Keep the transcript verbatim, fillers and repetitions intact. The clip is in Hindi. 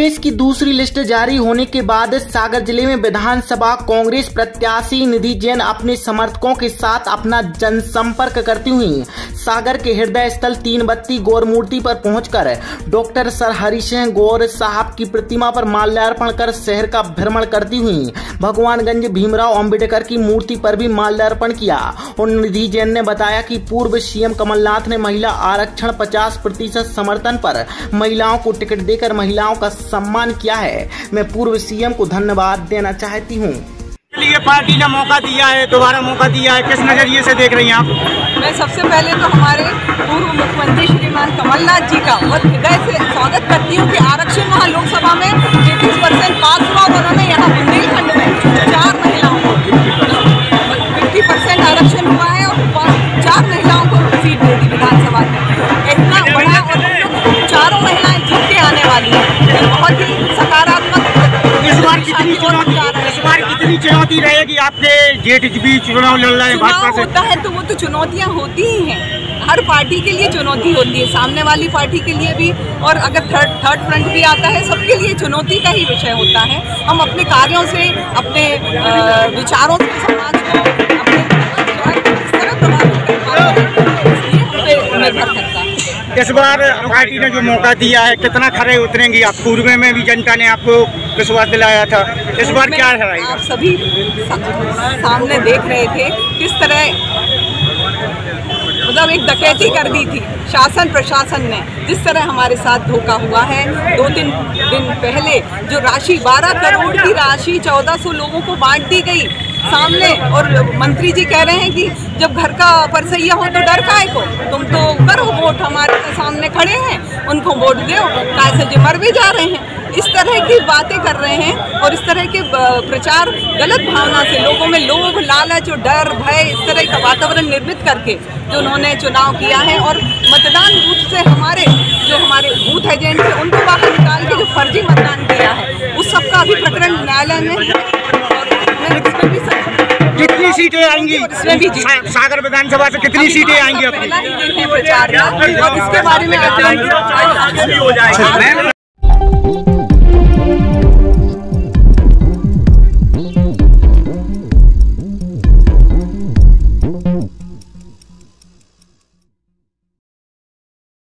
कांग्रेस की दूसरी लिस्ट जारी होने के बाद सागर जिले में विधानसभा कांग्रेस प्रत्याशी निधि जैन अपने समर्थकों के साथ अपना जनसंपर्क करती हुई सागर के हृदय स्थल तीन बत्ती गौर मूर्ति पर पहुंचकर डॉक्टर सर हरि सिंह गौर साहब की प्रतिमा पर माल्यार्पण कर शहर का भ्रमण करती हुई भगवानगंज भीमराव अंबेडकर की मूर्ति पर भी माल्यार्पण किया। और निधि जैन ने बताया कि पूर्व सीएम कमलनाथ ने महिला आरक्षण पचास प्रतिशत समर्थन पर महिलाओं को टिकट देकर महिलाओं का सम्मान किया है। मैं पूर्व सीएम को धन्यवाद देना चाहती हूँ। ये पार्टी ने मौका दिया है, दोबारा मौका दिया है, किस नजरिए से देख रही हैं आप? मैं सबसे पहले तो हमारे पूर्व मुख्यमंत्री श्रीमान कमलनाथ जी का बहुत हृदय से स्वागत करती हूँ कि आरक्षण वहाँ लोकसभा में तैंतीस परसेंट पास हुआ और उन्होंने यहाँ बुंदेलखंड में चार महिलाओं को फिफ्टी परसेंट आरक्षण हुआ है और चार महिलाओं को सीट दे दी विधानसभा में। इतना बड़ा और चारों महिलाएं जीत के आने वाली है, बहुत ही सकारात्मक। इस बार कितनी चुनौती इस बार कितनी चुनौती रहेगी आपके जेठ भी चुनाव लड़ रहे हैं भाजपा से? होता है तो वो तो चुनौतियां होती ही हैं, हर पार्टी के लिए चुनौती होती है, सामने वाली पार्टी के लिए भी, और अगर थर्ड थर्ड फ्रंट भी आता है सबके लिए चुनौती का ही विषय होता है। हम अपने कार्यों से, अपने विचारों से समाज को अपने इस तरह प्रभावित निर्भर करता है। इस बार पार्टी ने जो मौका दिया है कितना खरे उतरेंगी आप? पूर्व में भी जनता ने आपको विश्वास दिलाया था, इस बार क्या है? आप सभी सामने देख रहे थे किस तरह मतलब एक डकैती कर दी थी शासन प्रशासन ने, जिस तरह हमारे साथ धोखा हुआ है। दो तीन दिन पहले जो राशि बारह करोड़ की राशि चौदह सौ लोगों को बांट दी गई सामने, और मंत्री जी कह रहे हैं कि जब घर का परसैया हो तो डर काहे को, तुम तो करो वोट, हमारे सामने खड़े हैं उनको वोट दो, कैसे जो मर भी जा रहे हैं। इस तरह की बातें कर रहे हैं और इस तरह के प्रचार गलत भावना से लोगों में लोभ लालच और डर भय इस तरह का वातावरण निर्मित करके जो उन्होंने चुनाव किया है, और मतदान बूथ से हमारे जो हमारे बूथ एजेंट थे उनको बाहर निकाल के जो फर्जी मतदान किया है उस सबका अभी प्रकरण न्यायालय में है। और इसमें भी कितनी सीटें आएंगी? इसमें भी सागर विधानसभा से कितनी सीटें आएंगी? पहला ही दिन है प्रचार का और इसके बारे में